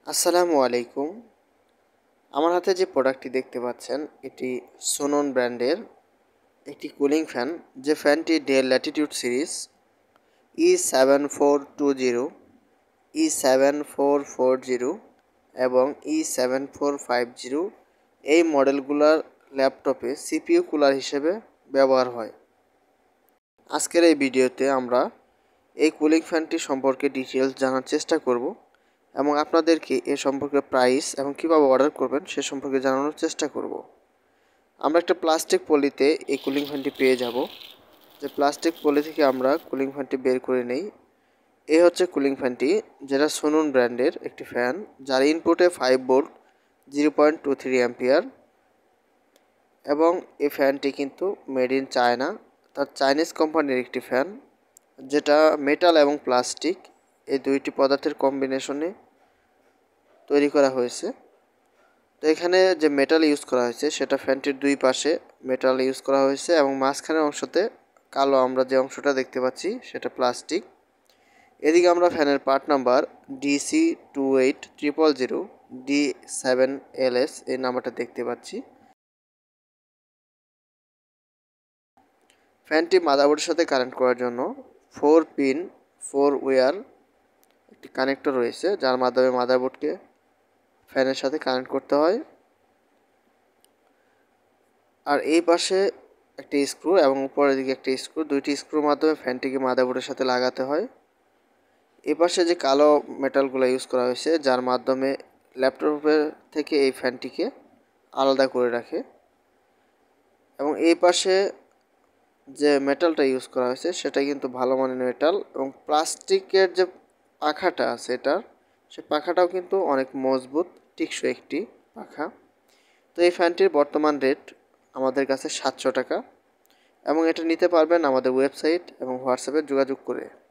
আসসালামু আলাইকুম। আমার হাতে যে প্রোডাক্টটি দেখতে পাচ্ছেন এটি সোনন ব্র্যান্ডের একটি কুলিং ফ্যান। যে ফ্যানটি del Latitude series E7420, E7440 এবং E7450 এই মডেলগুলোর ল্যাপটপে সিপিইউ কুলার হিসেবে ব্যবহার হয়। আজকের এই ভিডিওতে আমরা এই কুলিং ফ্যানটি সম্পর্কে ডিটেলস জানার চেষ্টা করব এবং আপনাদেরকে এ সম্পর্কে প্রাইস এবং কীভাবে অর্ডার করবেন সে সম্পর্কে জানানোর চেষ্টা করব। আমরা একটা প্লাস্টিক পলিতে এই কুলিং ফ্যানটি পেয়ে যাব। যে প্লাস্টিক পলি থেকে আমরা কুলিং ফ্যানটি বের করে নেই। এই হচ্ছে কুলিং ফ্যানটি, যেটা সোনন ব্র্যান্ডের একটি ফ্যান, যার ইনপুটে 5 ভোল্ট 0.23 অ্যাম্পিয়ার এবং এই ফ্যানটি কিন্তু মেড ইন চায়না, তার চাইনিজ কোম্পানির একটি ফ্যান, যেটা মেটাল এবং প্লাস্টিক এই দুইটি পদার্থের কম্বিনেশনে তৈরি করা হয়েছে। তো এখানে যে মেটাল ইউজ করা হয়েছে সেটা ফ্যানটির দুই পাশে মেটাল ইউজ করা হয়েছে এবং মাঝখানের অংশতে কালো আমরা যে অংশটা দেখতে পাচ্ছি সেটা প্লাস্টিক। এদিকে আমরা ফ্যানের পার্ট নাম্বার DC28000D7LS এই নাম্বারটা দেখতে পাচ্ছি। ফ্যানটি মাদারবোর্ডের সাথে কানেক্ট করার জন্য 4 পিন 4 ওয়্যার একটি কানেক্টর রয়েছে, যার মাধ্যমে মাদারবোর্ডকে ফ্যানের সাথে কানেক্ট করতে হয়। আর এই পাশে একটি স্ক্রু এবং উপরের দিকে একটি স্ক্রু, দুইটি স্ক্রুর মাধ্যমে ফ্যানটিকে মাদারবোর্ডের সাথে লাগাতে হয়। এই পাশে যে কালো মেটালগুলো ইউজ করা হয়েছে, যার মাধ্যমে ল্যাপটপের থেকে এই ফ্যানটিকে আলাদা করে রাখে। এবং এই পাশে যে মেটালটা ইউজ করা হয়েছে সেটা কিন্তু ভালো মানের মেটাল এবং প্লাস্টিকের যে পাখাটা আছে এটার, সে পাখাটাও কিন্তু অনেক মজবুত টেকসই একটি পাখা। তো এই ফ্যানটির বর্তমান রেট আমাদের কাছে 700 টাকা এবং এটা নিতে পারবেন আমাদের ওয়েবসাইট এবং হোয়াটসঅ্যাপে যোগাযোগ করে।